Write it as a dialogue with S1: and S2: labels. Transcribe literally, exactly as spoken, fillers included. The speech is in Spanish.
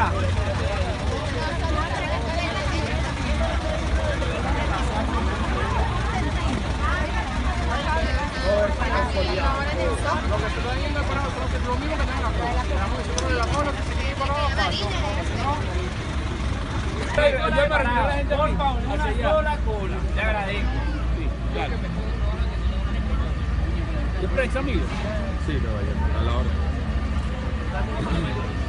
S1: Venga. Lo que se está yendo es para nosotros, lo mismo que tengan la cola. Nosotros de la cola que se quede para los pasos. Yo me refiero a la gente, por favor, una sola cola. Te agradezco. Sí, claro. ¿Qué prensa, amigo?
S2: Sí, caballero, a la hora.